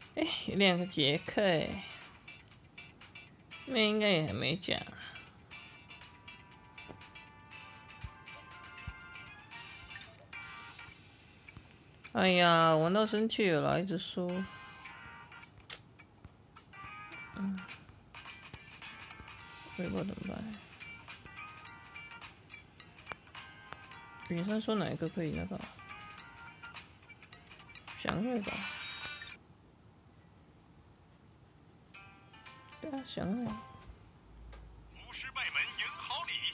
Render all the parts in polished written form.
哎，2个杰克哎，那应该也还没讲。哎呀，玩到生气了啦，一直输。我也不知道怎么办。女生说哪一个可以那个？祥瑞吧。对啊，祥瑞。 巫师拜门迎好礼。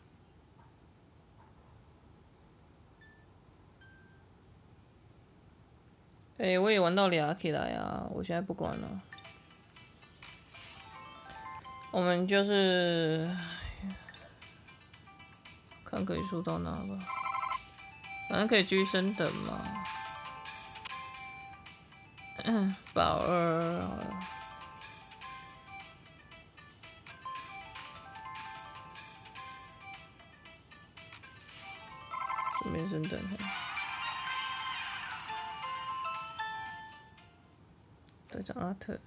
哎，我也玩到俩起来啊！我现在不管了。我们就是看可以输到哪吧，反正可以继续升等嘛。保二好了，顺便升等。队长阿特。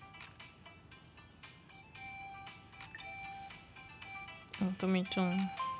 都没中。